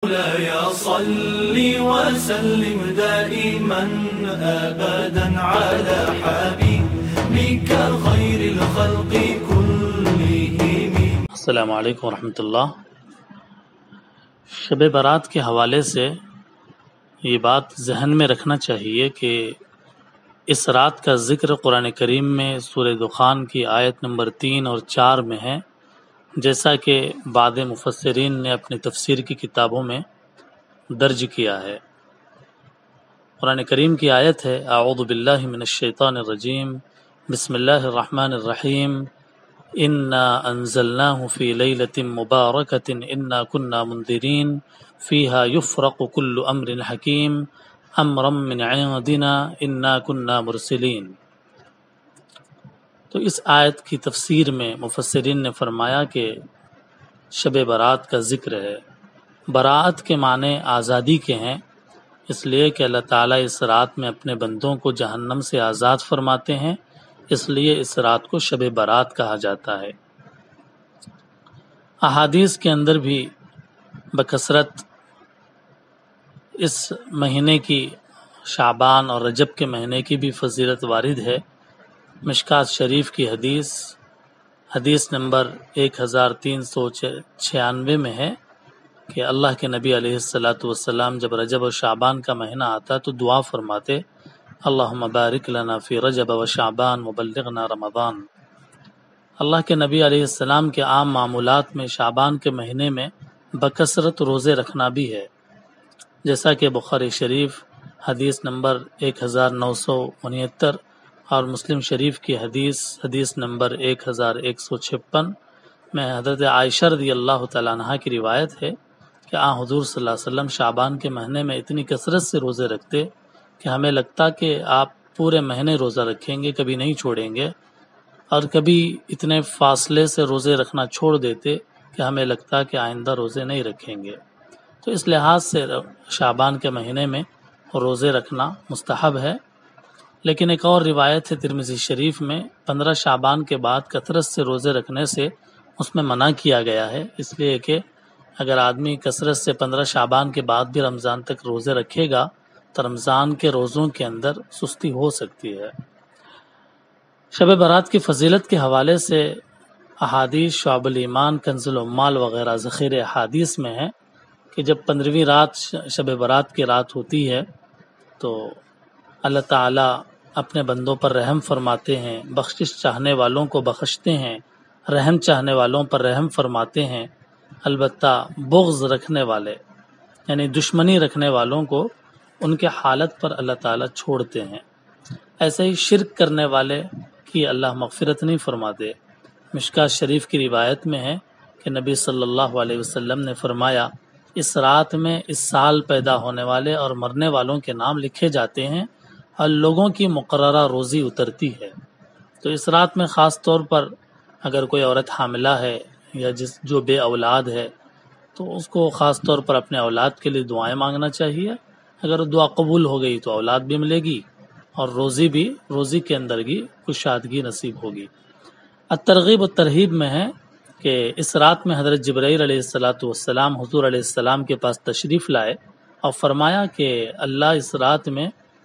مولاي صل وسلم دائما أبدا على حبيبك خير الخلق كلهم. السلام علیکم ورحمۃ اللہ. شب برات کے حوالے سے یہ بات ذہن میں رکھنا چاہیے کہ اس رات کا ذکر قرآن کریم میں سورہ دخان کی آیت نمبر 3 اور 4 میں ہے، جیسا کہ بعض مفسرین نے اپنی تفسیر کی کتابوں میں درج کیا ہے. قرآن کریم کی آیت ہے اعوذ باللہ من الشیطان الرجیم بسم اللہ الرحمن الرحیم انا انزلناه فی لیلۃ مبارکۃ انا کنا منذرین فیہا یفرق کل امر حکیم امرا من عندنا انا کنا مرسلین. تو اس آیت کی تفسیر میں مفسرین نے فرمایا کہ شب برات کا ذکر ہے. برات کے معنی آزادی کے ہیں، اس لیے کہ اللہ تعالیٰ اس رات میں اپنے بندوں کو جہنم سے آزاد فرماتے ہیں، اس لیے اس رات کو شب برات کہا جاتا ہے. احادیث کے اندر بھی بکثرت اس مہینے کی، شعبان اور رجب کے مہینے کی بھی فضیلت وارد ہے. مشکات شریف کی حدیث نمبر 1396 میں ہے کہ اللہ کے نبی علیہ السلام جب رجب و شعبان کا مہینہ آتا تو دعا فرماتے اللہم بارک لنا فی رجب و شعبان وبلغنا رمضان. اللہ کے نبی علیہ السلام کے عام معمولات میں شعبان کے مہینے میں بکثرت روزے رکھنا بھی ہے، جیسا کہ بخاری شریف حدیث نمبر 1969 اور مسلم شریف کی حدیث نمبر 1156 میں حضرت عائشہ رضی اللہ تعالیٰ عنہ کی روایت ہے کہ حضور صلی اللہ علیہ وسلم شعبان کے مہینے میں اتنی کثرت سے روزے رکھتے کہ ہمیں لگتا کہ آپ پورے مہینے روزہ رکھیں گے، کبھی نہیں چھوڑیں گے، اور کبھی اتنے فاصلے سے روزے رکھنا چھوڑ دیتے کہ ہمیں لگتا کہ آئندہ روزے نہیں رکھیں گے. تو اس لحاظ سے شعبان کے مہینے میں روزے رکھنا مستحب ہے. لیکن ایک اور روایت ہے ترمذی شریف میں 15 شعبان کے بعد کثرت سے روزے رکھنے سے اس میں منع کیا گیا ہے، اس لیے کہ اگر آدمی کثرت سے 15 شعبان کے بعد بھی رمضان تک روزے رکھے گا تو رمضان کے روزوں کے اندر سستی ہو سکتی ہے. شب برات کی فضیلت کے حوالے سے احادیث شعب الایمان، کنز العمال وغیرہ ذخیرہ احادیث میں ہے کہ جب 15ویں رات شب برات کی رات ہوتی ہے تو اللہ تعالیٰ اپنے بندوں پر رحم فرماتے ہیں، بخشش چاہنے والوں کو بخشتے ہیں، رحم چاہنے والوں پر رحم فرماتے ہیں. البتہ بغض رکھنے والے یعنی دشمنی رکھنے والوں کو ان کے حالت پر اللہ تعالیٰ چھوڑتے ہیں. ایسے ہی شرک کرنے والے کی اللہ مغفرت نہیں فرماتے. مشکات شریف کی روایت میں ہے کہ نبی صلی اللہ علیہ وسلم نے فرمایا اس رات میں اس سال پیدا ہونے والے اور مرنے والوں کے نام لکھے جاتے ہیں اور لوگوں کی مقررہ روزی اترتی ہے. تو اس رات میں خاص طور پر اگر کوئی عورت حاملہ ہے یا جو بے اولاد ہے تو اس کو خاص طور پر اپنے اولاد کے لیے دعائیں مانگنا چاہیے. اگر دعا قبول ہو گئی تو اولاد بھی ملے گی اور روزی کے اندر کی کشادگی نصیب ہوگی. الترغیب و ترہیب میں ہے کہ اس رات میں حضرت جبرائیل علیہ السلام حضور علیہ السلام کے پاس تشریف لائے اور فرمایا کہ اللہ اس رات میں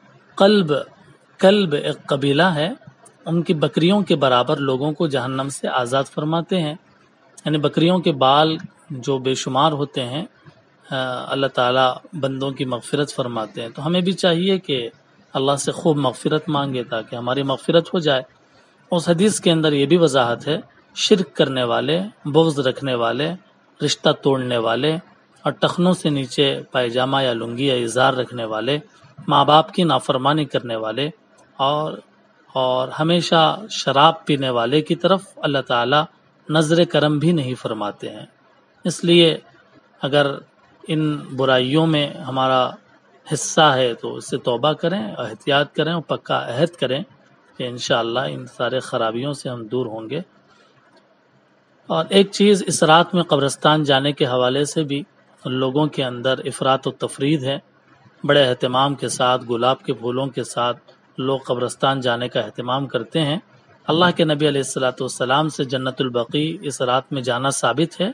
کلب ایک قبیلہ ہے، ان کی بکریوں کے برابر لوگوں کو جہنم سے آزاد فرماتے ہیں. یعنی بکریوں کے بال جو بے شمار ہوتے ہیں اللہ تعالیٰ بندوں کی مغفرت فرماتے ہیں. تو ہمیں بھی چاہیے کہ اللہ سے خوب مغفرت مانگے تاکہ ہماری مغفرت ہو جائے. اس حدیث کے اندر یہ بھی وضاحت ہے شرک کرنے والے، بغض رکھنے والے، رشتہ توڑنے والے اور ٹخنوں سے نیچے پائجامہ یا لنگی یا ازار رکھنے والے، ماں باپ کی نافرمانی کرنے والے اور ہمیشہ شراب پینے والے کی طرف اللہ تعالیٰ نظر کرم بھی نہیں فرماتے ہیں. اس لیے اگر ان برائیوں میں ہمارا حصہ ہے تو اس سے توبہ کریں، احتیاط کریں اور پکا عہد کریں کہ انشاءاللہ ان سارے خرابیوں سے ہم دور ہوں گے. اور ایک چیز اس رات میں قبرستان جانے کے حوالے سے بھی لوگوں کے اندر افراط و تفرید ہے. بڑے اہتمام کے ساتھ گلاب کے پھولوں کے ساتھ لوگ قبرستان جانے کا اہتمام کرتے ہیں. اللہ کے نبی علیہ السلام سے جنت البقیع اس رات میں جانا ثابت ہے،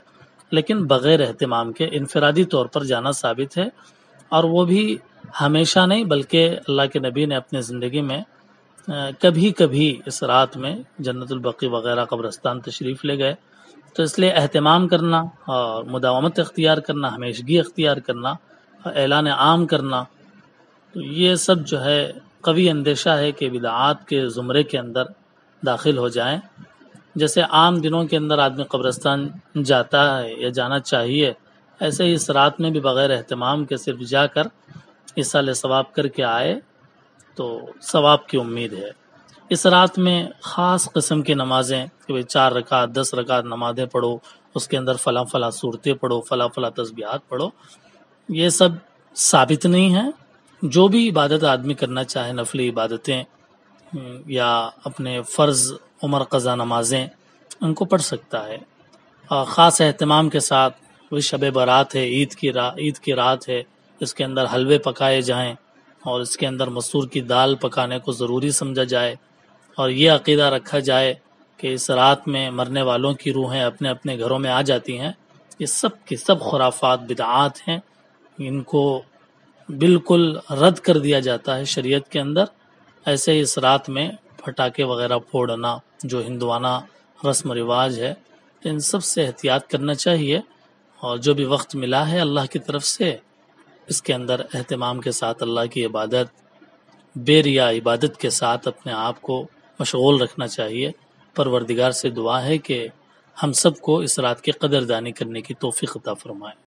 لیکن بغیر اہتمام کے انفرادی طور پر جانا ثابت ہے، اور وہ بھی ہمیشہ نہیں بلکہ اللہ کے نبی نے اپنے زندگی میں کبھی کبھی اس رات میں جنت البقیع وغیرہ قبرستان تشریف لے گئے. تو اس لیے اہتمام کرنا اور مداومت اختیار کرنا، ہمیشگی اختیار کرنا، اعلان عام کرنا، تو یہ سب جو ہے قوی اندیشہ ہے کہ بدعات کے زمرے کے اندر داخل ہو جائیں. جیسے عام دنوں کے اندر آدمی قبرستان جاتا ہے یا جانا چاہیے، ایسے ہی اس رات میں بھی بغیر اہتمام کے صرف جا کر ایصال ثواب کر کے آئے تو ثواب کی امید ہے. اس رات میں خاص قسم کی نمازیں کہ 4 رکعت 10 رکعت نمازیں پڑھو، اس کے اندر فلاں فلاں صورتیں پڑھو، فلاں فلاں تسبیحات پڑھو، یہ سب ثابت نہیں ہے. جو بھی عبادت آدمی کرنا چاہے، نفلی عبادتیں یا اپنے فرض عمر قضا نمازیں، ان کو پڑھ سکتا ہے. اور خاص اہتمام کے ساتھ وہ شب برات ہے، عید کی رات ہے، اس کے اندر حلوے پکائے جائیں اور اس کے اندر مسور کی دال پکانے کو ضروری سمجھا جائے، اور یہ عقیدہ رکھا جائے کہ اس رات میں مرنے والوں کی روحیں اپنے اپنے گھروں میں آ جاتی ہیں. یہ سب کی سب خرافات بدعات ہیں، ان کو بالکل رد کر دیا جاتا ہے شریعت کے اندر. ایسے اس رات میں پٹاخے وغیرہ پھوڑنا جو ہندوانہ رسم و رواج ہے، ان سب سے احتیاط کرنا چاہیے. اور جو بھی وقت ملا ہے اللہ کی طرف سے، اس کے اندر اہتمام کے ساتھ اللہ کی عبادت، بے ریا عبادت کے ساتھ اپنے آپ کو مشغول رکھنا چاہیے. پروردگار سے دعا ہے کہ ہم سب کو اس رات کی قدردانی کرنے کی توفیق عطا فرمائے.